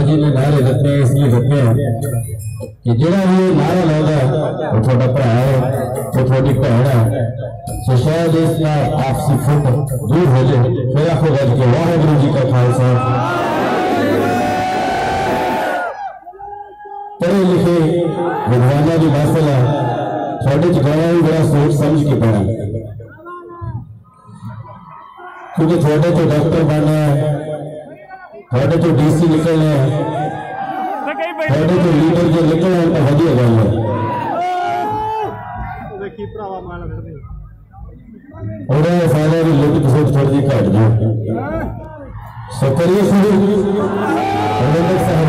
जी ने नारे देते हैं, इसलिए देते हैं कि जोड़ा भी नारा लाता है वो थोड़ा भरा है, वो थोड़ी भैन है, तो शायद इसका आपसी फुट दूर हो जाए। फिर आखो गल के वाहेगुरू जी का खालसा। पढ़े लिखे विद्वानों की महफिल है, थोड़े च गाना भी बड़ा सोच समझ के पैना, क्योंकि थोड़े तो डॉक्टर बनना है, थोड़े तो डीसी निकलना है, थोड़े तो लीडर जो निकलना है तो वधिया गल है। और फायदा भी लुट खसुट थोड़ी घट जाए। सो करिए शुरू।